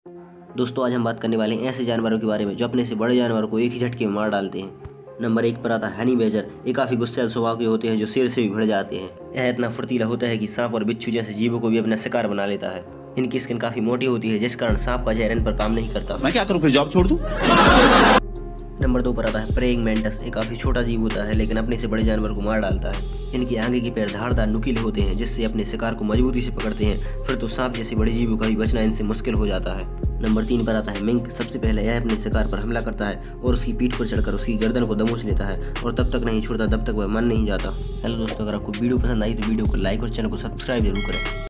दोस्तों आज हम बात करने वाले हैं ऐसे जानवरों के बारे में जो अपने से बड़े जानवरों को एक ही झटके में मार डालते हैं। नंबर 1 पर आता है हनी बैजर। ये काफी गुस्सैल स्वभाव के होते हैं जो शेर से भी भिड़ जाते हैं। यह इतना फुर्तीला होता है कि सांप और बिच्छू जैसे जीवों को भी अपना शिकार बना लेता है। इनकी स्किन काफी मोटी होती है जिस कारण सांप का जहर इन पर काम नहीं करता। मैं क्या करूं फिर, जॉब छोड़ दूं? नंबर 2 पर आता है प्रेइंग मैंटिस। ये काफी छोटा जीव होता है लेकिन अपने से बड़े जानवर को मार डालता है। इनके आगे के पैर धारदार नुकीले होते हैं जिससे अपने शिकार को मजबूती से पकड़ते हैं। फिर तो सांप जैसे बड़े जीवों का भी बचना इनसे मुश्किल हो जाता है। नंबर 3 पर आता है मिंक। सबसे पहले यह अपने शिकार पर हमला करता है और उसकी पीठ पर चढ़कर उसकी गर्दन को दबोच लेता है और तब तक नहीं छोड़ता जब तक वह मर नहीं जाता। हेलो दोस्तों, अगर आपको वीडियो पसंद आई तो वीडियो को लाइक और चैनल को सब्सक्राइब जरूर करें।